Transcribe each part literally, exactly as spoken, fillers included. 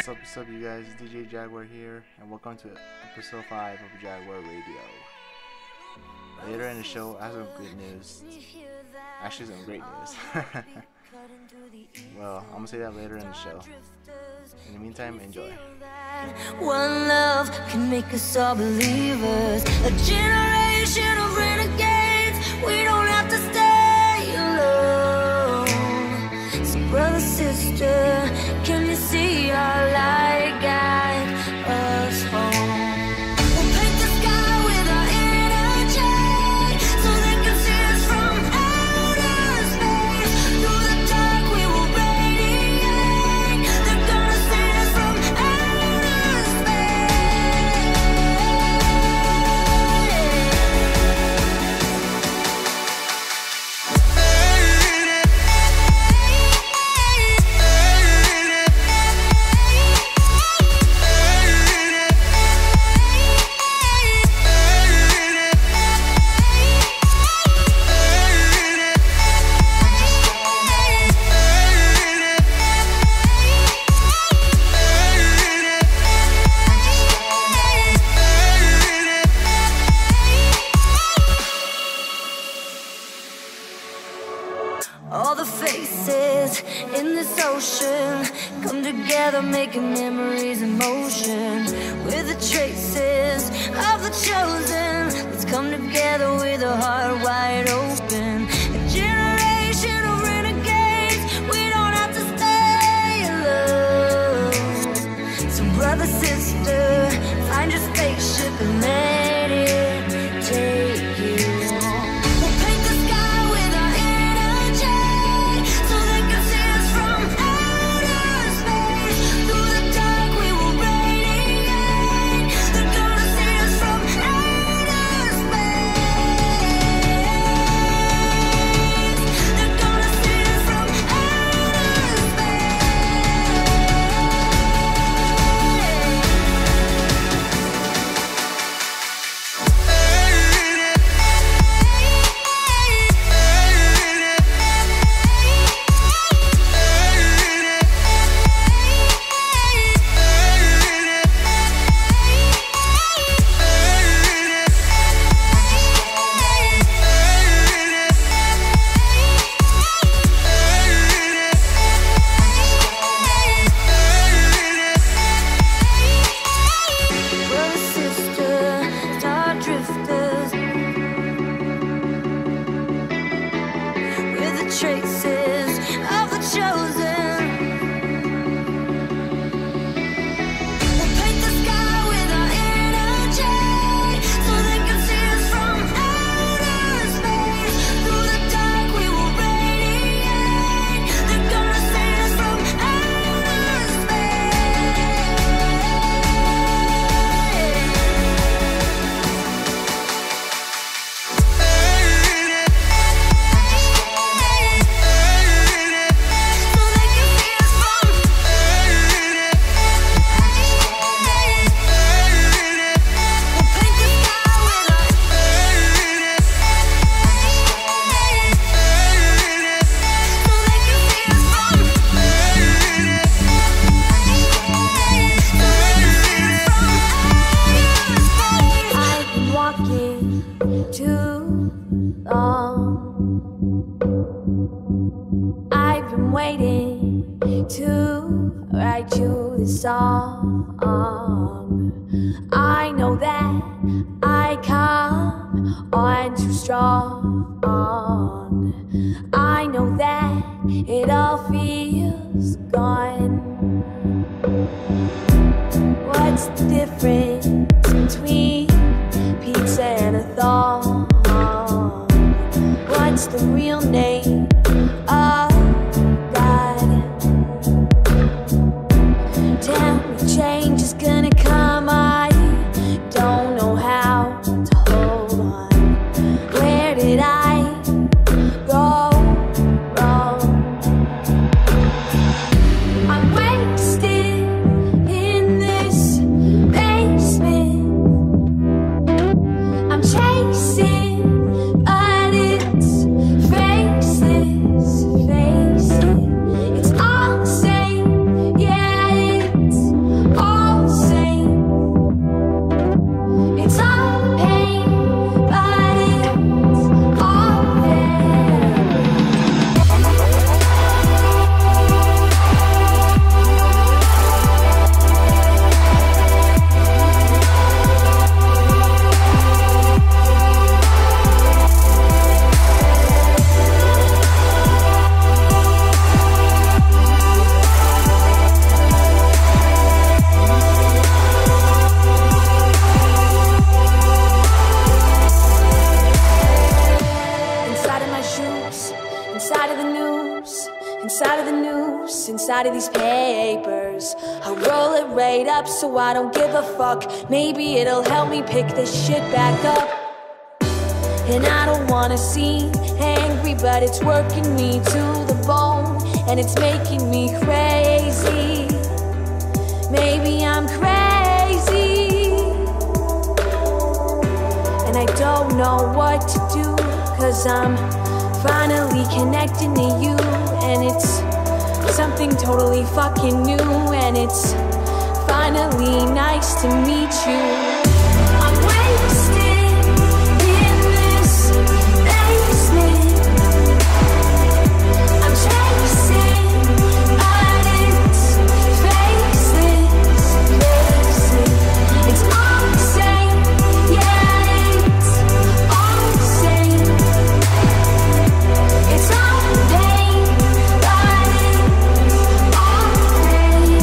What's up, what's up you guys, it's D J Jaguar here, and welcome to episode five of Jaguar Radio. Later in the show, I have some good news. Actually, some great news. Well, I'm gonna say that later in the show. In the meantime, enjoy. One love can make us all believers. A generation of renegades. We don't have to stay alone. So brother, sister, can you see our light guide us home? We'll paint the sky with our energy, so they can see us from outer space. Through the dark we will radiate. They're gonna see us from outer space. All the faces in this ocean come together, making memories in motion. With the traces of the chosen, let's come together with a heart wide open. A generation of renegades, we don't have to stay alone. So brother, sister, find your spaceship and let it take you. Traces of the chosen. We'll paint the sky with our energy, so they can see us from outer space. Through the dark we will radiate. They're gonna see us from outer space. I've been waiting to write you this song. I know that I come on too strong. I know that it all feels gone. What's the difference between pizza and a thong? What's the real name of God? Tell me change is gonna come. I don't know how to hold on. Where did I go wrong? I'm wasted in this maze inside of these papers. I'll roll it right up so I don't give a fuck. Maybe it'll help me pick this shit back up. And I don't wanna seem angry, but it's working me to the bone, and it's making me crazy. Maybe I'm crazy, and I don't know what to do, cause I'm finally connecting to you, and it's something totally fucking new, and it's finally nice to meet you. I'm wasted in this basement. I'm chasing, but it's faceless. It's all the same, yeah, it's all the same. It's all the pain, but it's all pain.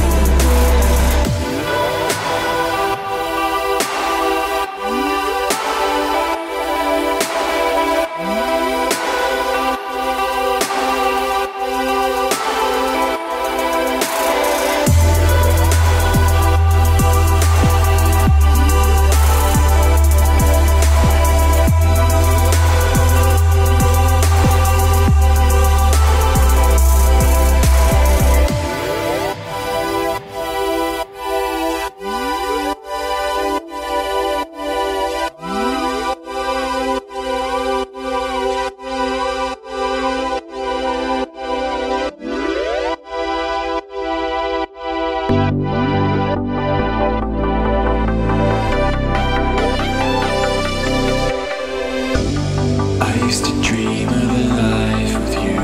I used to dream of a life with you,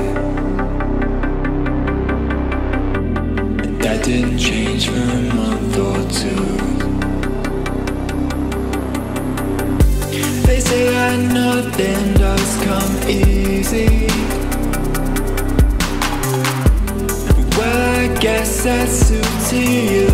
but that didn't change for a month or two. They say that nothing does come easy. Well, I guess that suits you.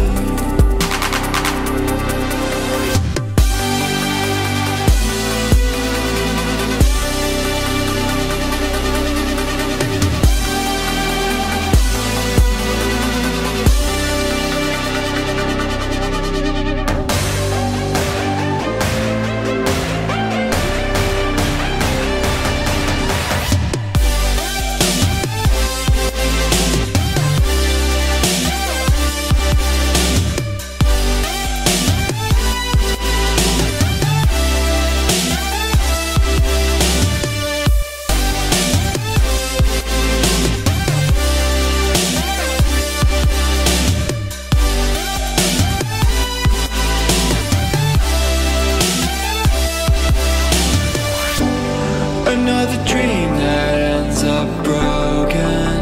Another dream that ends up broken.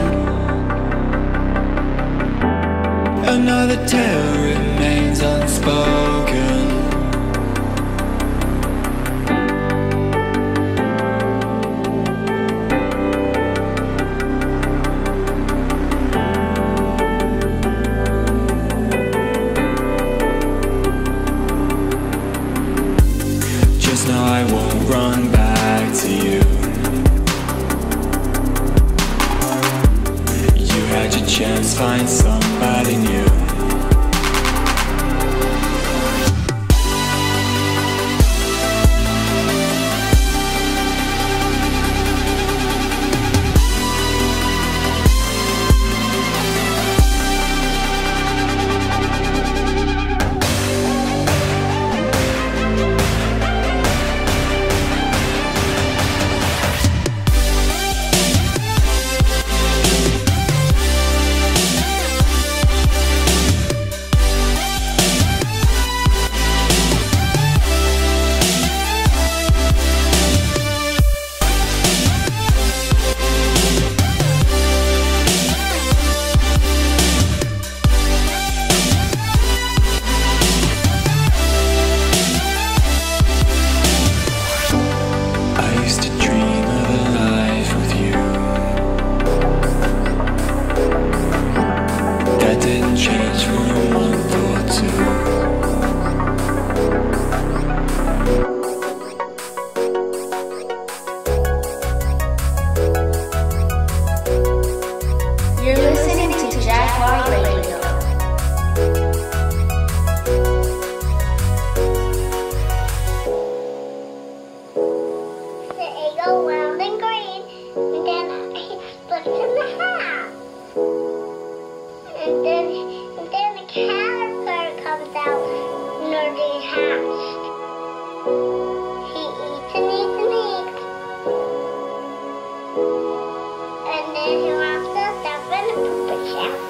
Another tale remains unspoken. Just know I won't run back to you. You had your chance, find somebody new. You're listening to and then and then the caterpillar comes out when they hatched. He eats and eats and eats. And then he wraps us up in a puppet shell.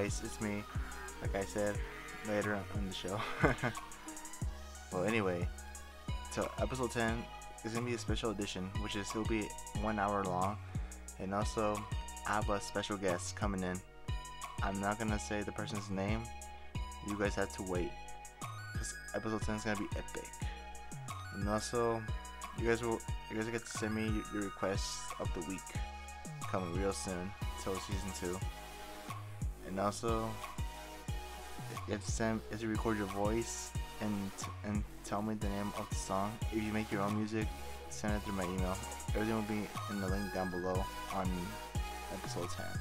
anyways, it's me, like I said later on the show. Well, anyway, so episode ten is gonna be a special edition, which is will be one hour long, and also I have a special guest coming in. I'm not gonna say the person's name. You guys have to wait, because episode ten is gonna be epic. And also, you guys will you guys will get to send me your, your requests of the week coming real soon till season two. And also, you have to send, you have to record your voice and and tell me the name of the song. If you make your own music, send it through my email. Everything will be in the link down below on episode ten.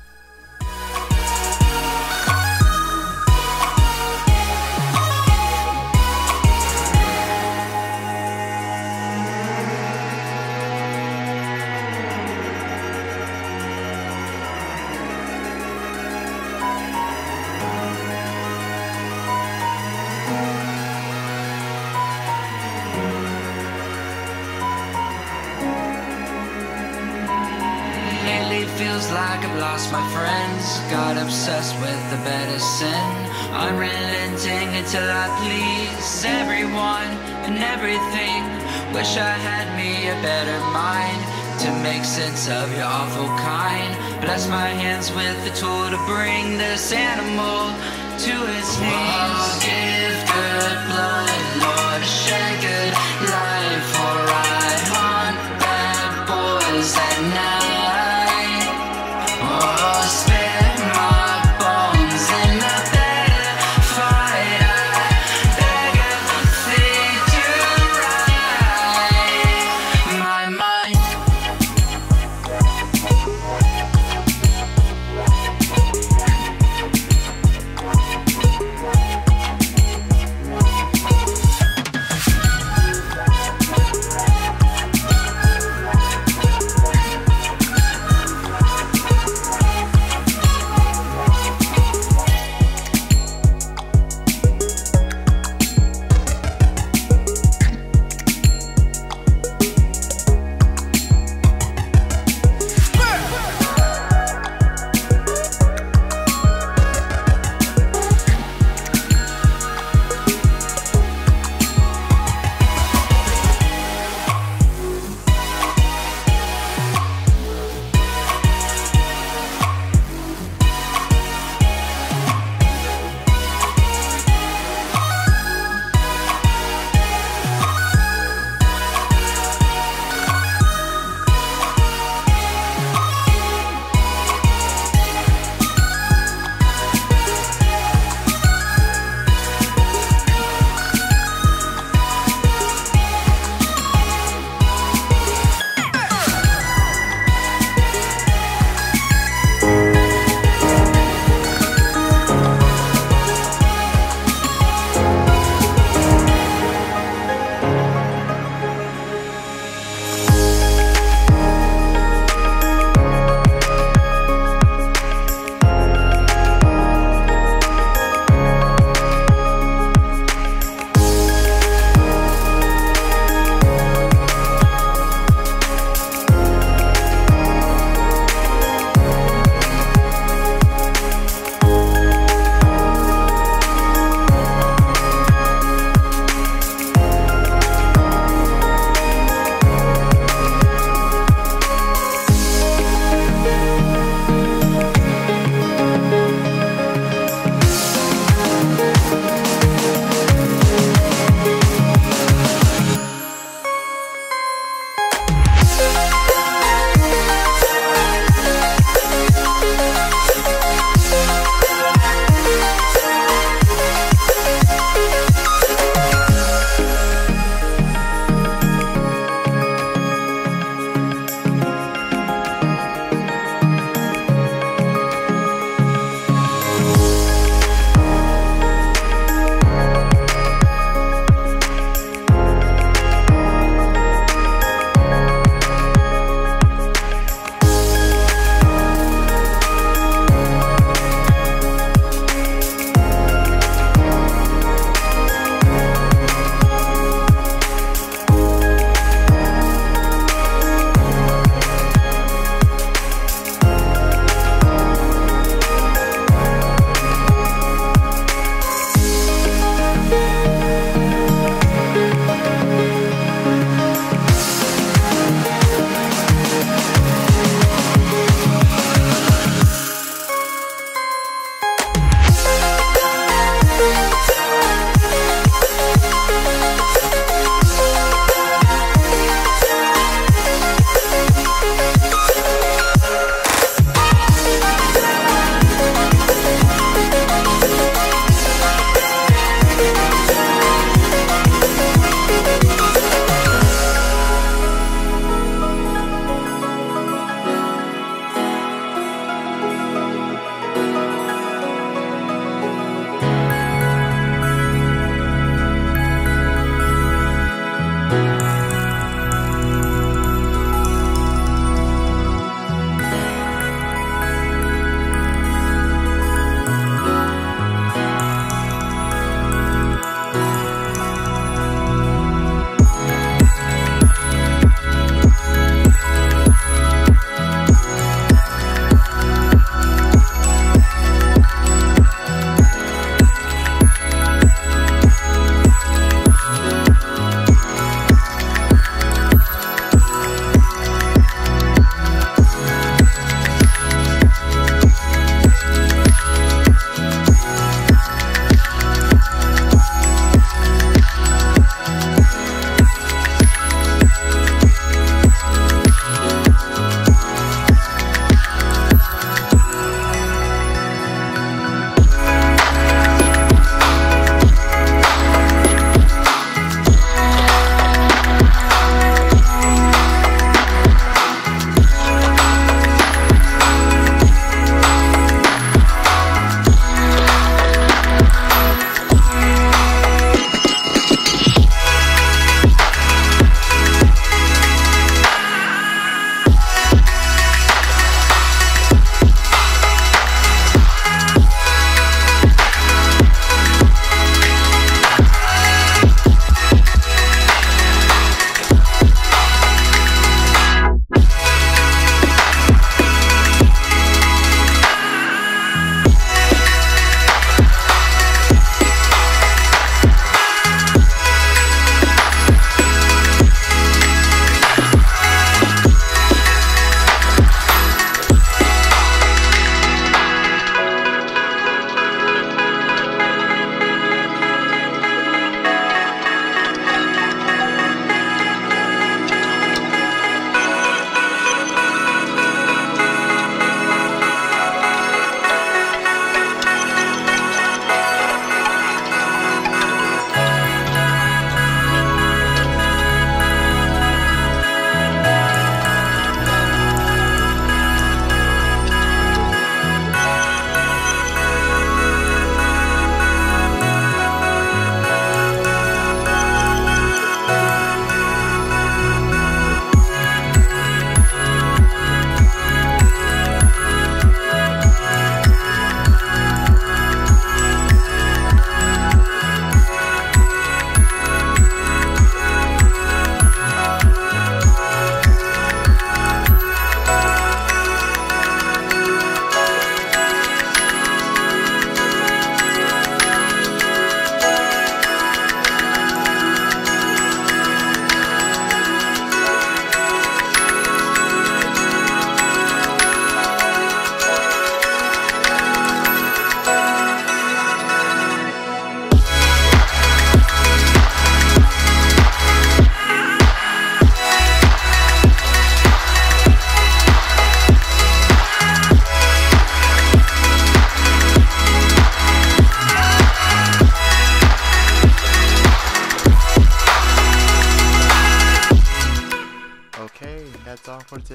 Feels like I've lost my friends, got obsessed with the medicine. Unrelenting until I please everyone and everything. Wish I had me a better mind to make sense of your awful kind. Bless my hands with the tool to bring this animal to his knees. Oh, give good blood, Lord, shed good life, for I hunt bad boys at night. Oh, spare my bones in a better fight. I beg of thee to right my mind.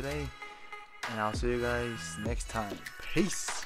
today, and I'll see you guys next time. Peace.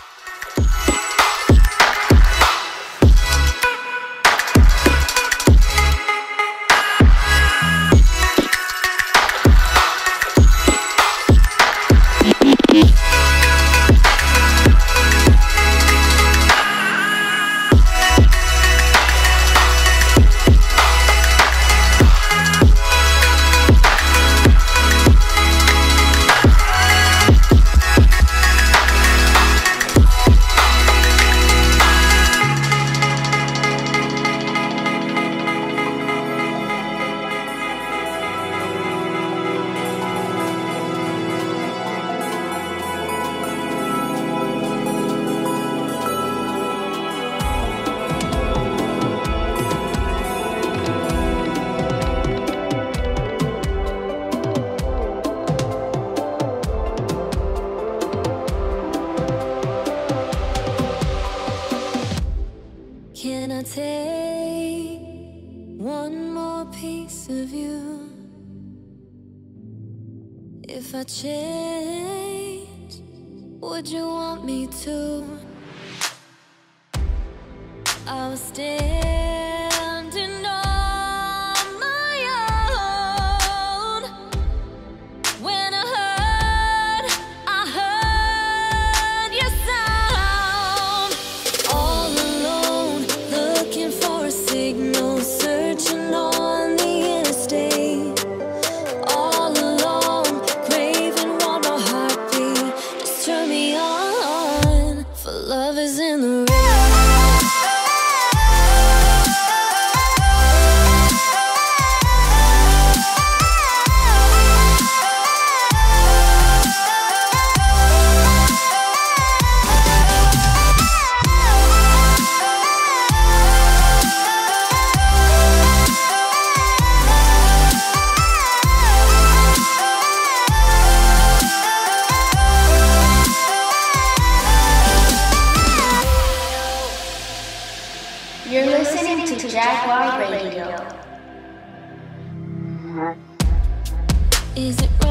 Can I take one more piece of you? If I change, would you want me to? I was standing on my own when I heard, I heard your sound. All alone, looking for a signal, searching on the interstate. All alone, craving one more heartbeat. Just turn me on, for love is in the rain. You're listening to Jaguar Radio. Is it right?